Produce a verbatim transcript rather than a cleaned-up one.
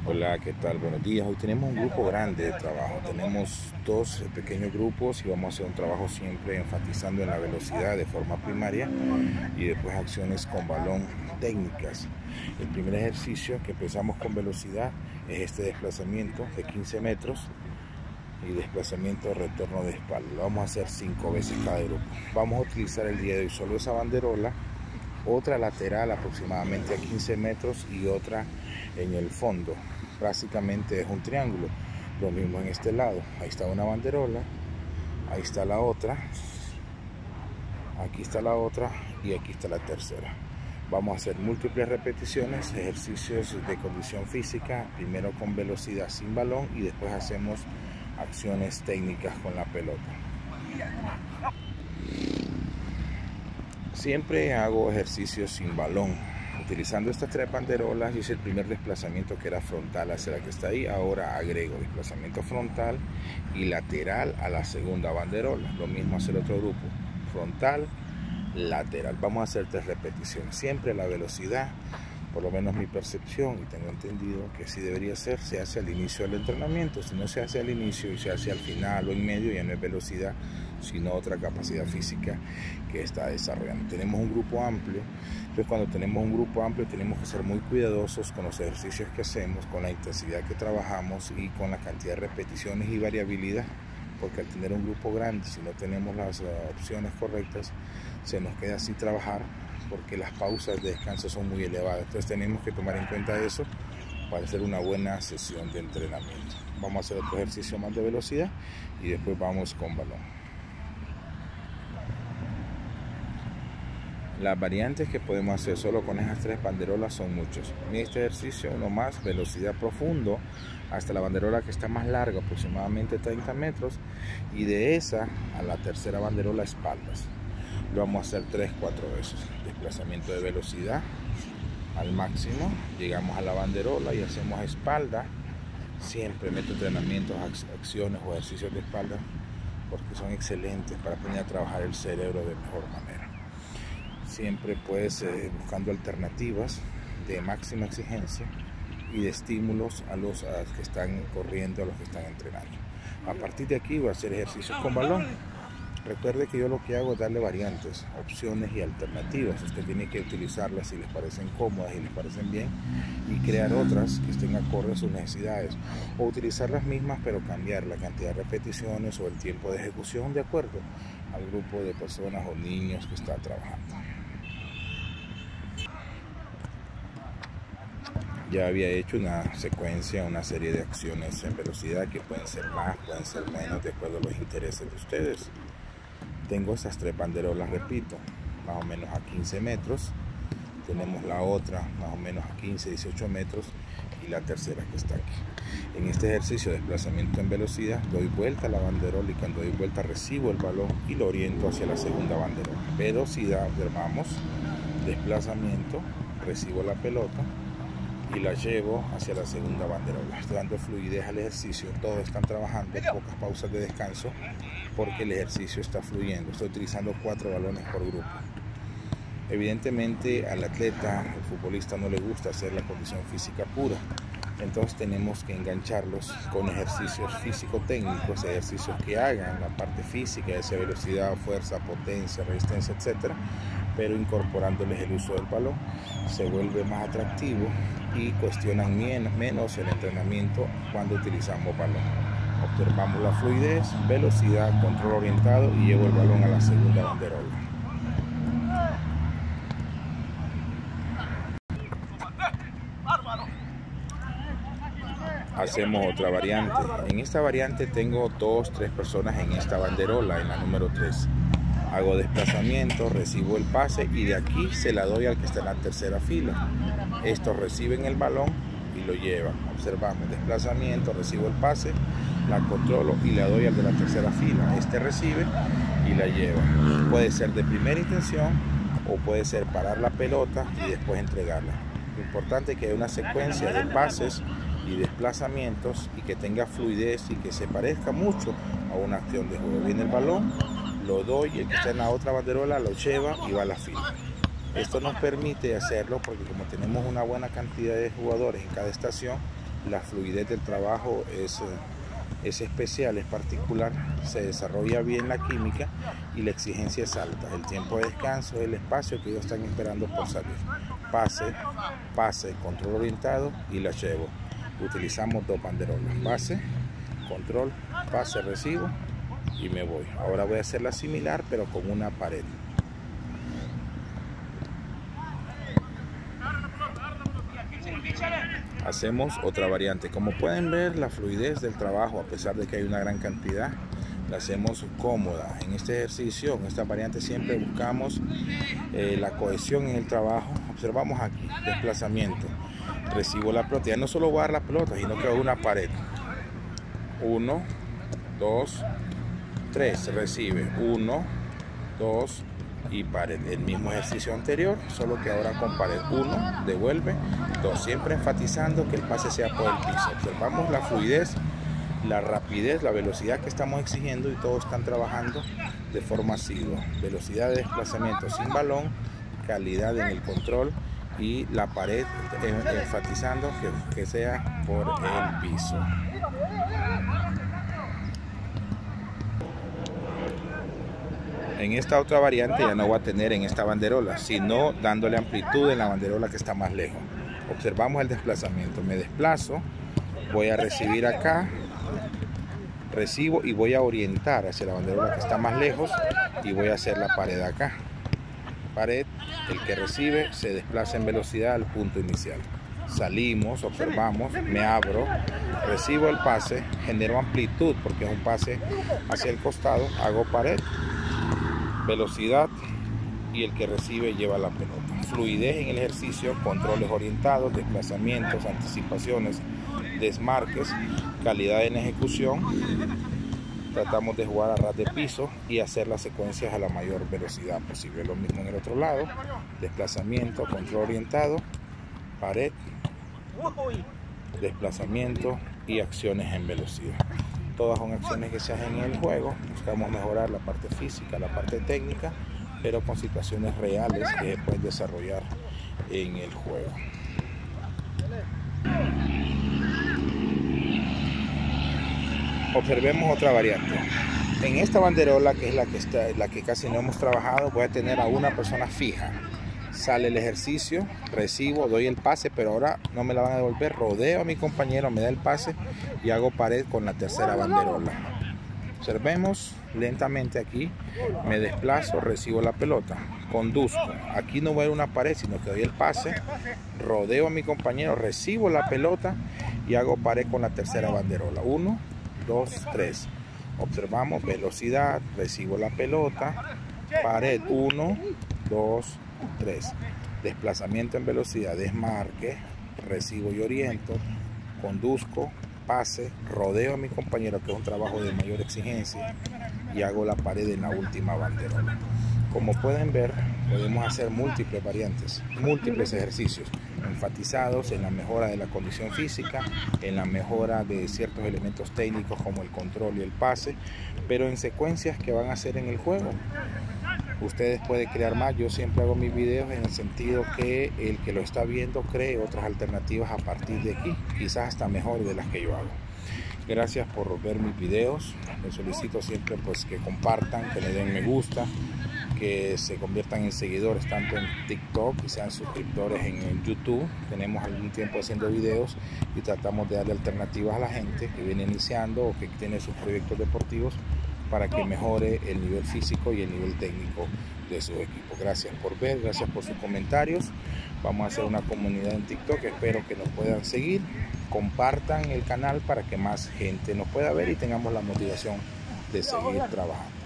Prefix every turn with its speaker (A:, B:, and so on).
A: Hola, ¿qué tal? Buenos días. Hoy tenemos un grupo grande de trabajo. Tenemos dos pequeños grupos y vamos a hacer un trabajo siempre enfatizando en la velocidad de forma primaria y después acciones con balón técnicas. El primer ejercicio que empezamos con velocidad es este desplazamiento de quince metros y desplazamiento de retorno de espalda. Lo vamos a hacer cinco veces cada grupo. Vamos a utilizar el día de hoy solo esa banderola, otra lateral aproximadamente a quince metros y otra en el fondo. Básicamente es un triángulo. Lo mismo en este lado. Ahí está una banderola, ahí está la otra, aquí está la otra y aquí está la tercera. Vamos a hacer múltiples repeticiones, ejercicios de condición física, primero con velocidad sin balón y después hacemos acciones técnicas con la pelota. Siempre hago ejercicios sin balón. Utilizando estas tres banderolas hice el primer desplazamiento que era frontal hacia la que está ahí. Ahora agrego desplazamiento frontal y lateral a la segunda banderola. Lo mismo hace el otro grupo. Frontal, lateral. Vamos a hacer tres repeticiones. Siempre la velocidad, por lo menos mi percepción, y tengo entendido que así debería ser, se hace al inicio del entrenamiento. Si no se hace al inicio y se hace al final o en medio, ya no es velocidad, sino otra capacidad física que está desarrollando. Tenemos un grupo amplio, entonces cuando tenemos un grupo amplio tenemos que ser muy cuidadosos con los ejercicios que hacemos, con la intensidad que trabajamos y con la cantidad de repeticiones y variabilidad, porque al tener un grupo grande, si no tenemos las uh, opciones correctas, se nos queda sin trabajar porque las pausas de descanso son muy elevadas. Entonces tenemos que tomar en cuenta eso para hacer una buena sesión de entrenamiento. Vamos a hacer otro ejercicio más de velocidad y después vamos con balón. Las variantes que podemos hacer solo con esas tres banderolas son muchos. En este ejercicio uno más, velocidad profundo, hasta la banderola que está más larga, aproximadamente treinta metros, y de esa a la tercera banderola espaldas. Lo vamos a hacer tres, cuatro veces. Desplazamiento de velocidad al máximo, llegamos a la banderola y hacemos espalda. Siempre meto entrenamientos, acciones o ejercicios de espalda porque son excelentes para poner a trabajar el cerebro de mejor manera. Siempre pues eh, buscando alternativas de máxima exigencia y de estímulos a los a que están corriendo, a los que están entrenando. A partir de aquí voy a hacer ejercicios con balón. Recuerde que yo lo que hago es darle variantes, opciones y alternativas. Usted tiene que utilizarlas si les parecen cómodas y les parecen bien y crear otras que estén acorde a sus necesidades, o utilizar las mismas pero cambiar la cantidad de repeticiones o el tiempo de ejecución de acuerdo al grupo de personas o niños que están trabajando. Ya había hecho una secuencia, una serie de acciones en velocidad que pueden ser más, pueden ser menos, de acuerdo a los intereses de ustedes. Tengo esas tres banderolas, repito, más o menos a quince metros. Tenemos la otra más o menos a quince, dieciocho metros y la tercera que está aquí. En este ejercicio de desplazamiento en velocidad doy vuelta a la banderola y cuando doy vuelta recibo el balón y lo oriento hacia la segunda banderola. Velocidad, observamos, desplazamiento, recibo la pelota y la llevo hacia la segunda banderola. Estoy dando fluidez al ejercicio, todos están trabajando, pocas pausas de descanso porque el ejercicio está fluyendo. Estoy utilizando cuatro balones por grupo. Evidentemente al atleta, al futbolista no le gusta hacer la condición física pura, entonces tenemos que engancharlos con ejercicios físico-técnicos, ejercicios que hagan la parte física, ya sea velocidad, fuerza, potencia, resistencia, etcétera, pero incorporándoles el uso del balón se vuelve más atractivo y cuestionan menos el entrenamiento cuando utilizamos balón. Observamos la fluidez, velocidad, control orientado y llevo el balón a la segunda banderola. Hacemos otra variante. En esta variante tengo dos, tres personas en esta banderola, en la número tres. Hago desplazamiento, recibo el pase y de aquí se la doy al que está en la tercera fila. Estos reciben el balón y lo llevan. Observamos, desplazamiento, recibo el pase, la controlo y la doy al de la tercera fila. Este recibe y la lleva. Puede ser de primera intención o puede ser parar la pelota y después entregarla. Lo importante es que haya una secuencia de pases y desplazamientos y que tenga fluidez y que se parezca mucho a una acción de juego. Viene el balón, lo doy, el que está en la otra banderola lo lleva y va a la fila. Esto nos permite hacerlo porque como tenemos una buena cantidad de jugadores en cada estación, la fluidez del trabajo es, es especial, es particular, se desarrolla bien la química y la exigencia es alta. El tiempo de descanso es el espacio que ellos están esperando por salir. Pase, pase, control orientado y la llevo. Utilizamos dos banderolas, pase, control, pase, recibo y me voy. Ahora voy a hacerla similar pero con una pared. Hacemos otra variante. Como pueden ver, la fluidez del trabajo, a pesar de que hay una gran cantidad, la hacemos cómoda. En este ejercicio, en esta variante, siempre buscamos eh, la cohesión en el trabajo. Observamos aquí, desplazamiento. Recibo la pelota. Ya no solo voy a dar la pelota, sino que hago una pared. Uno, dos, tres. Recibe. Uno, dos y pared. El mismo ejercicio anterior, solo que ahora con pared. Uno, devuelve. Dos, siempre enfatizando que el pase sea por el piso. Observamos la fluidez, la rapidez, la velocidad que estamos exigiendo y todos están trabajando de forma asidua. Velocidad de desplazamiento sin balón, calidad en el control y la pared enfatizando que, que sea por el piso. En esta otra variante ya no voy a tener en esta banderola, sino dándole amplitud en la banderola que está más lejos. Observamos el desplazamiento. Me desplazo, voy a recibir acá, recibo y voy a orientar hacia la banderola que está más lejos y voy a hacer la pared acá. Pared, el que recibe se desplaza en velocidad al punto inicial. Salimos, observamos, me abro, recibo el pase, genero amplitud porque es un pase hacia el costado, hago pared, velocidad y el que recibe lleva la pelota. Fluidez en el ejercicio, controles orientados, desplazamientos, anticipaciones, desmarques, calidad en ejecución. Tratamos de jugar a ras de piso y hacer las secuencias a la mayor velocidad posible. Lo mismo en el otro lado, desplazamiento, control orientado, pared, desplazamiento y acciones en velocidad. Todas son acciones que se hacen en el juego. Buscamos mejorar la parte física, la parte técnica, pero con situaciones reales que se pueden desarrollar en el juego. Observemos otra variante. En esta banderola, que es la que, está, la que casi no hemos trabajado, voy a tener a una persona fija. Sale el ejercicio, recibo, doy el pase, pero ahora no me la van a devolver. Rodeo a mi compañero, me da el pase y hago pared con la tercera banderola. Observemos lentamente aquí, me desplazo, recibo la pelota, conduzco. Aquí no voy a una pared, sino que doy el pase, rodeo a mi compañero, recibo la pelota y hago pared con la tercera banderola. Uno, dos, tres. Observamos velocidad, recibo la pelota, pared. Uno, dos, tres. Desplazamiento en velocidad, desmarque, recibo y oriento, conduzco, pase, rodeo a mi compañero, que es un trabajo de mayor exigencia, y hago la pared en la última banderola. Como pueden ver, podemos hacer múltiples variantes, múltiples ejercicios enfatizados en la mejora de la condición física, en la mejora de ciertos elementos técnicos como el control y el pase, pero en secuencias que van a hacer en el juego. Ustedes pueden crear más. Yo siempre hago mis videos en el sentido que el que lo está viendo cree otras alternativas a partir de aquí, quizás hasta mejor de las que yo hago. Gracias por ver mis videos. Les solicito siempre pues que compartan, que le den me gusta, que se conviertan en seguidores tanto en TikTok y sean suscriptores en YouTube. Tenemos algún tiempo haciendo videos y tratamos de darle alternativas a la gente que viene iniciando o que tiene sus proyectos deportivos para que mejore el nivel físico y el nivel técnico de su equipo. Gracias por ver, gracias por sus comentarios. Vamos a hacer una comunidad en TikTok, espero que nos puedan seguir. Compartan el canal para que más gente nos pueda ver y tengamos la motivación de seguir trabajando.